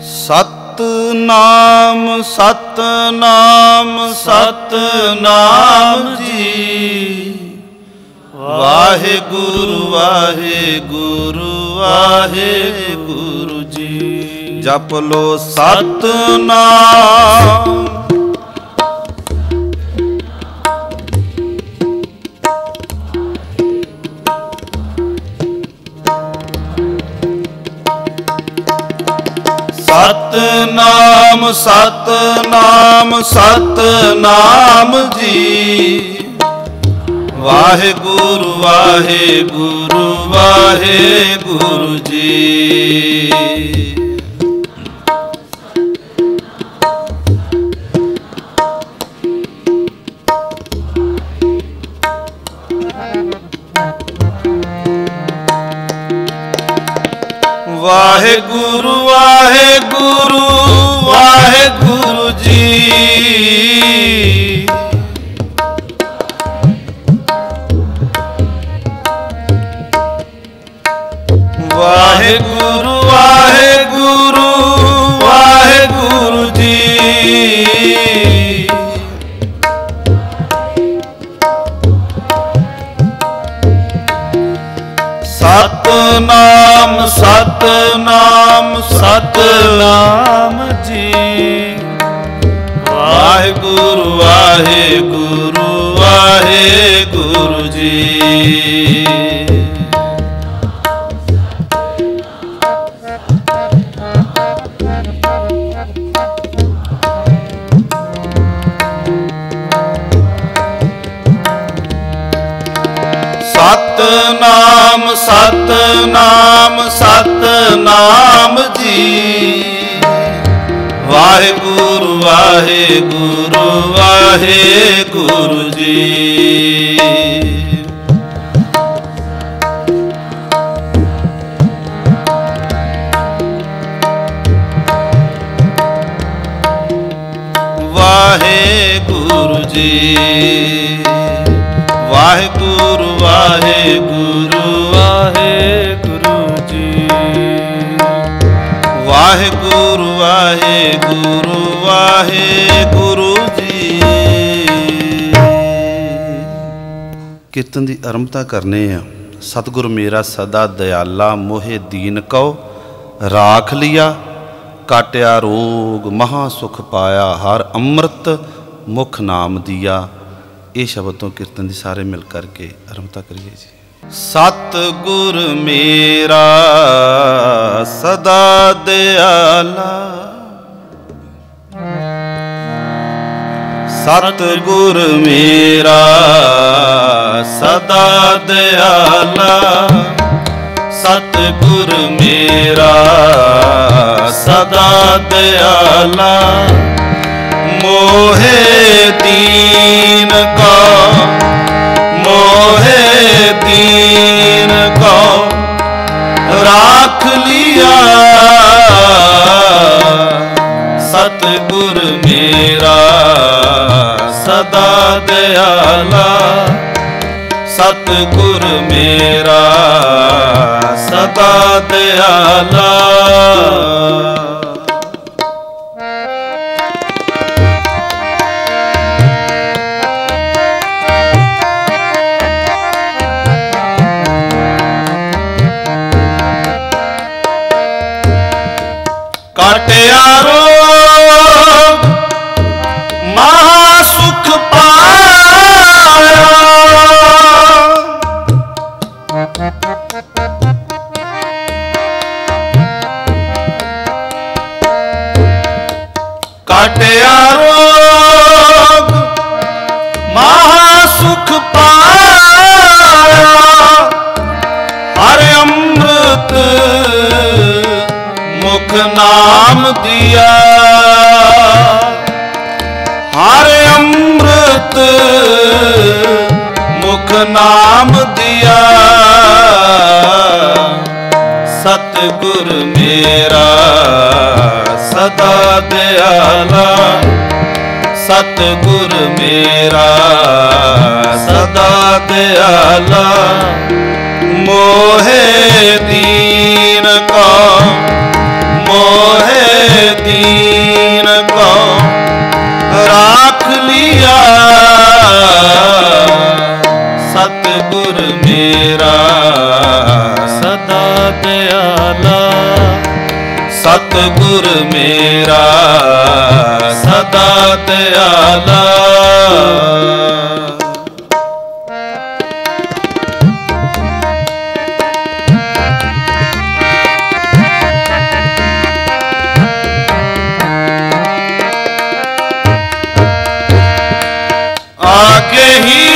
ਸਤਨਾਮ ਸਤਨਾਮ ਸਤਨਾਮ ਜੀ। ਵਾਹਿਗੁਰੂ ਵਾਹਿਗੁਰੂ ਵਾਹਿਗੁਰੂ ਜੀ। ਜਪ ਲੋ ਸਤਨਾਮ। ਸਤਨਾਮ ਸਤਨਾਮ ਸਤਨਾਮ ਜੀ। ਵਾਹਿਗੁਰੂ ਵਾਹਿਗੁਰੂ ਵਾਹਿਗੁਰੂ ਜੀ। ਵਾਹਿਗੁਰੂ ਵਾਹਿਗੁਰੂ ਵਾਹਿਗੁਰੂ ਜੀ। ਵਾਹਿਗੁਰੂ ਵਾਹਿਗੁਰੂ ਵਾਹਿਗੁਰੂ ਜੀ। ਸਤਨਾਮ ਸਤਨਾਮ ਸਤਨਾਮ ਜੀ। ਵਾਹਿਗੁਰੂ ਵਾਹਿਗੁਰੂ ਵਾਹਿਗੁਰੂ ਜੀ। ਸਤਨਾਮ ਸਤਨਾਮ ਸਤਨਾਮ ਜੀ। ਵਾਹਿਗੁਰੂ ਵਾਹਿਗੁਰੂ ਵਾਹਿਗੁਰੂ ਜੀ। ਵਾਹਿਗੁਰੂ ਜੀ। ਵਾਹਿਗੁਰੂ ਵਾਹਿਗੁਰੂ ਵਾਹਿਗੁਰੂ ਜੀ। ਵਾਹਿਗੁਰੂ ਵਾਹਿਗੁਰੂ ਵਾਹਿਗੁਰੂ ਜੀ। ਕੀਰਤਨ ਦੀ ਆਰੰਭਤਾ ਕਰਨੇ ਆ। ਸਤਿਗੁਰ ਮੇਰਾ ਸਦਾ ਦਿਆਲਾ, ਮੋਹਿ ਦੀਨ ਕਉ ਰਾਖ ਲਿਆ। ਕਾਟਿਆ ਰੋਗ ਮਹਾ ਸੁਖ ਪਾਇਆ, ਹਰ ਅੰਮ੍ਰਿਤ ਮੁਖ ਨਾਮ ਦੀਆ। ਇਹ ਸ਼ਬਦ ਤੋਂ ਕੀਰਤਨ ਦੀ ਸਾਰੇ ਮਿਲ ਕਰਕੇ ਆਰੰਭਤਾ ਕਰੀਏ ਜੀ। ਸਤਿਗੁਰ ਮੇਰਾ ਸਦਾ ਦਿਆਲਾ, ਸਤਿਗੁਰ ਮੇਰਾ ਸਦਾ ਦਿਆਲਾ। ਸਤਿਗੁਰ ਮੇਰਾ ਸਦਾ ਦਿਆਲਾ। ਮੋਹਿ ਦੀਨ ਕੋ ਮੋਹਿ ਦੀਨ ਕੋ ਰਾਖ ਲਿਆ। ਸਤਿਗੁਰ ਮੇਰਾ ਸਦਾ ਦਿਆਲਾ। ਸਤਿਗੁਰ ਮੇਰਾ ਸਦਾ ਦਿਆਲਾ। ਕਾਟਿਆ ਰੋਗ ਮਹਾ ਸੁਖ ਪਾਇਆ। ਕਾਟਿਆ ਰੋਗ ਮਹਾ ਸੁਖ ਪਾਇਆ। ਹਰ ਅੰਮ੍ਰਿਤ ਮੁਖ ਨਾਮ ਦੀਆ। ਹਰ ਅੰਮ੍ਰਿਤ ਮੁਖ ਨਾਮ ਦੀਆ। ਸਤਿਗੁਰ ਮੇਰਾ ਸਦਾ ਦਿਆਲਾ। ਸਤਿਗੁਰ ਮੇਰਾ ਸਦਾ ਦਿਆਲਾ। ਮੋਹਿ ਦੀਨ ਕੋ ਮੋਹਿ सतगुर मेरा सदा दयाला। आगे ही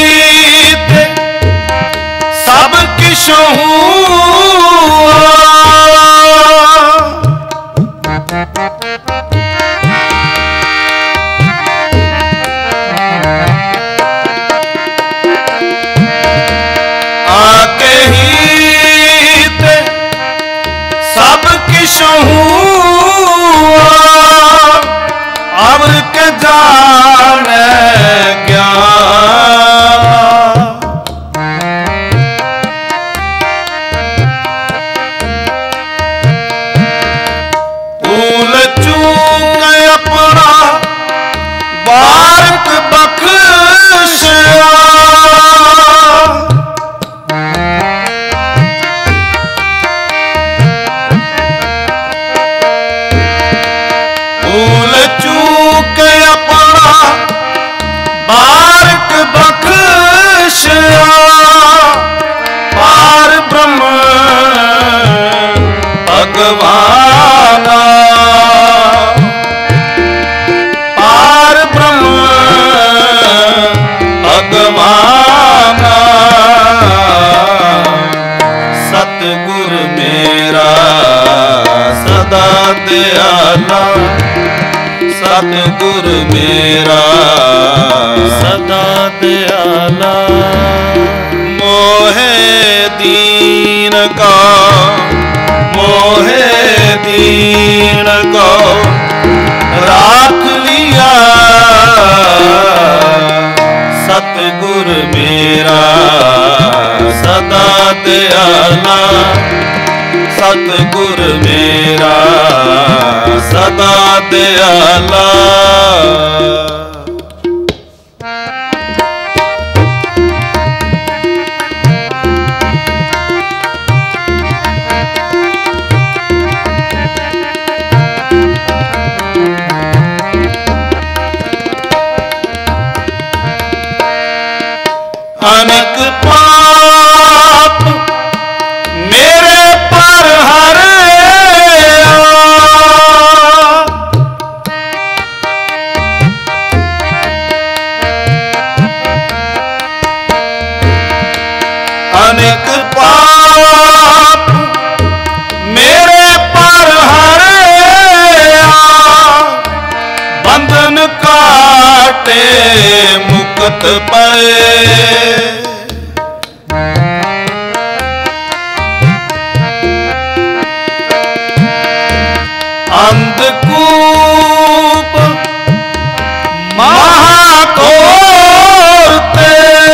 सब किशु आगे ही सब किशु अब के जाने भगवाना पार ब्रह्म भगवाना। सतगुर मेरा सदा दयाला। सतगुर मेरा सदा दयाला। मोहे दीन का मोहे दीन को राख लिया। सतगुर मेरा सदा दयाला। सतगुर मेरा सदा दयाला। अनेक पाप मेरे पर हरे अनेक पाप मेरे पर हरे बंधन काटे मुक्त पाए। अंधकूप महाघोर ते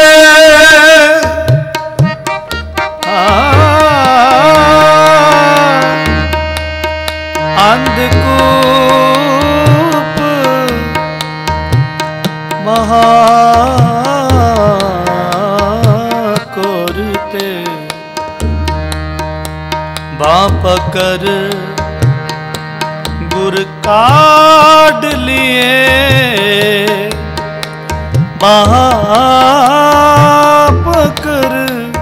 अंधकूप महाघोर ते बाप कर गुर काढ़ लिए। बाप कर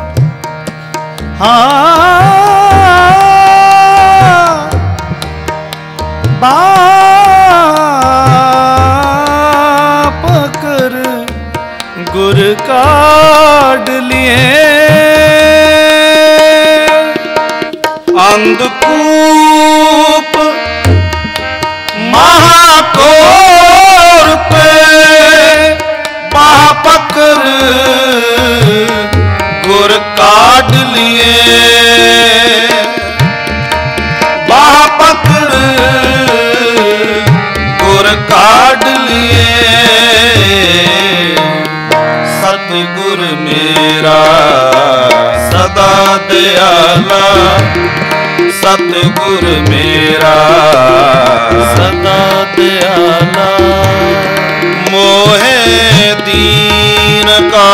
बाप कर गुर काढ़ लिए। अंधकूप महाघोर पे बापकर गुर काढ़ लिए। बापकर गुर काढ़ लिए। सतगुर मेरा सदा दयाला। सतगुर मेरा सदा दयाला। मोहे दीन का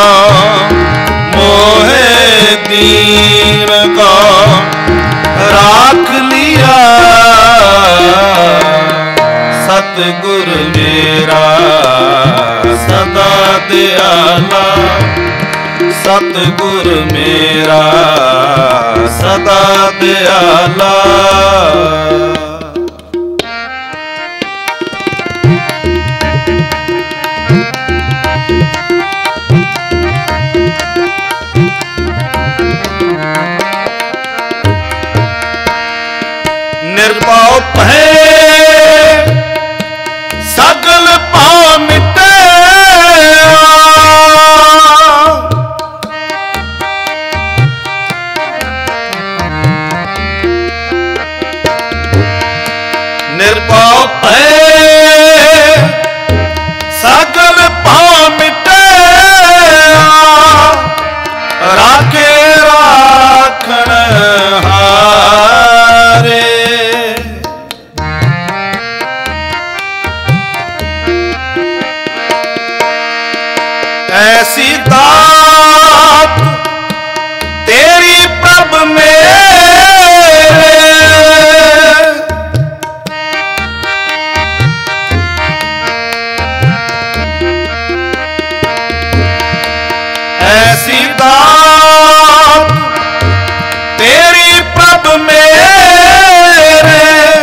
मोहे दीन का राख लिया। सतगुर मेरा सदा दयाला, सतगुर मेरा सदा दयाला। निर्भव भय सगल पाप मिटे, निर्भव भय सगल पाप मिटे, राखे राखण हारे। ऐसी दात तेरी प्रभ मेरे, ऐसी दात तेरी प्रभ मेरे,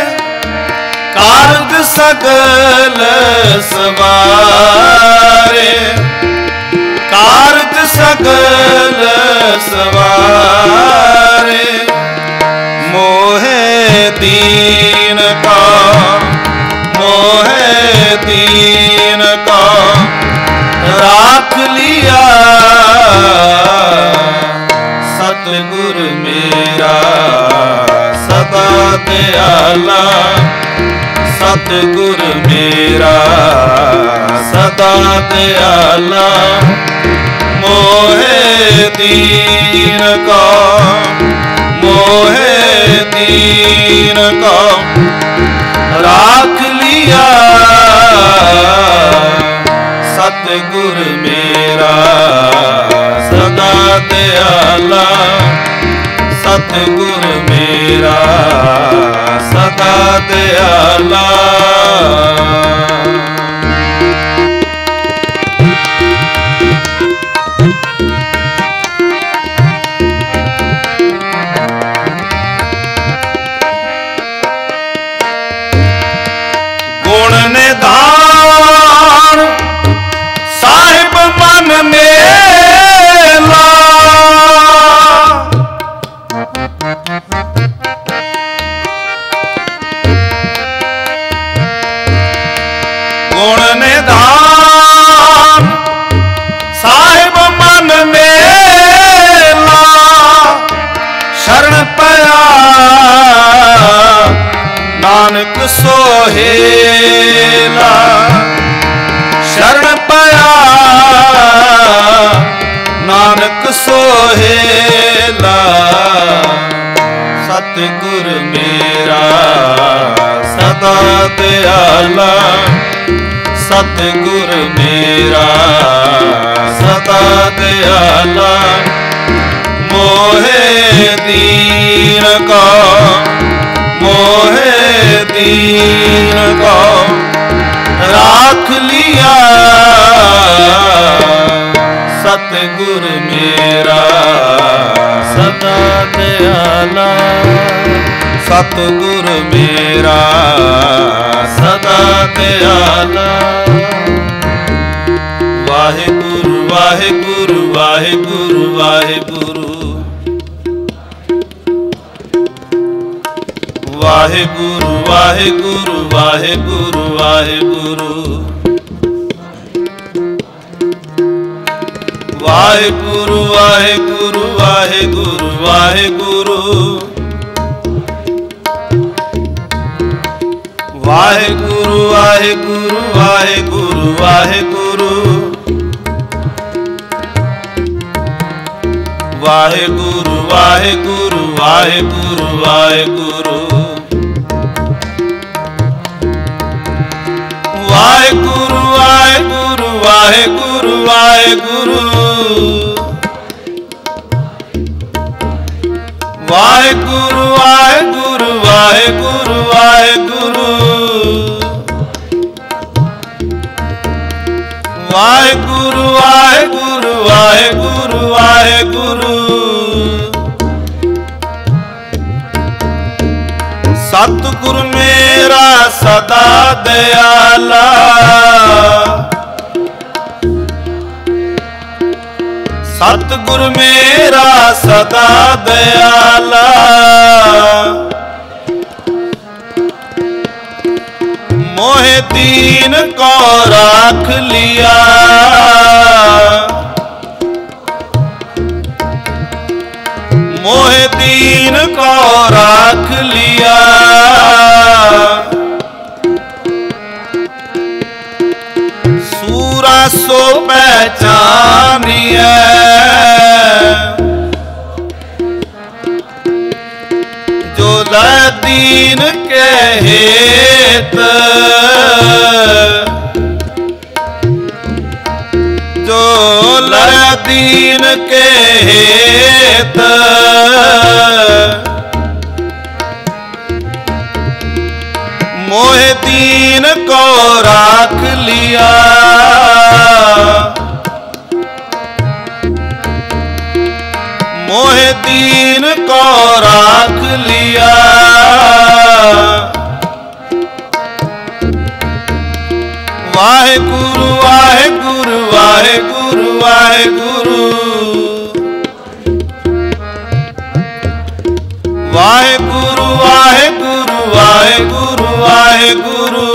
कारज सगल सवारे, कारज सगल सवारे। मोहे दीन का, मोहे दीन का राख लिया, सतगुर मेरा सदा दयाला, सतगुर मेरा सदा दयाला। मोहे दीन का, मोहे दीन का राख लिया, सतगुर मेरा सदा दयाला, सतगुर मेरा सदा दयाला। गुण निधान साहिब मन मेला, गुण निधान साहिब मन मेला, शरण पया नानक सोहेला, शरण पया नानक सोहेला। सतगुर मेरा सदा दयाला, सतगुर मेरा सदा दयाला। मोहे दीन का, मोहे दीन का राख लिया, सतगुर मेरा सदा दयाला, सतगुर मेरा सदा दयाला। वाहिगुरु वाहिगुरु वाहिगुरु वाहिगुरु, वाहिगुरु वाहिगुरु वाहिगुरु वाहिगुरु, वाहिगुरु वाहिगुरु वाहिगुरु वाहिगुरु, वाहिगुरु वाहिगुरु वाहिगुरु वाहिगुरु, वाहिगुरु वाहिगुरु वाहिगुरु वाहिगुरु, वाहिगुरु वाहिगुरु वाहिगुरु वाहिगुरु, वाहिगुरु वाहिगुरु वाहिगुरु वाहिगुरु, सतगुर मेरा सदा दयाला, सतगुर मेरा सदा दयाला, मोहे दीन को राख लिया, मोहे दीन को राख लिया, सूरा सो पहचानिया, जो लै दीन के हेत, जो लै दीन के हेत, मोहे दीन को राख लिया, मोहे दीन को राख लिया, वाहेगुरु वाहेगुरु वाहेगुरु वाहेगुरु, वाहेगुरु वाहेगुरु वाहेगुरु वाहेगुरु,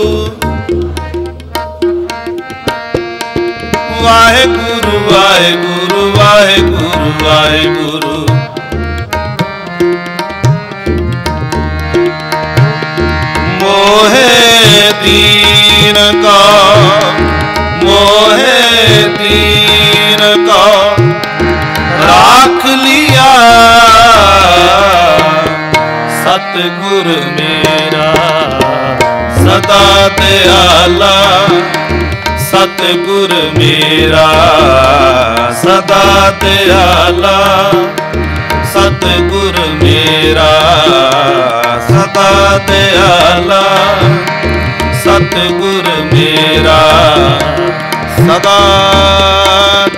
वाहेगुरु वाहेगुरु वाहेगुरु वाहेगुरु, मोहे दीन का, मोहे दीन का राख लिया, सतगुर मेरा सदा दयाला, सतगुर मेरा सदा दयाला, सतगुर मेरा सदा दयाला, सतगुर मेरा सदा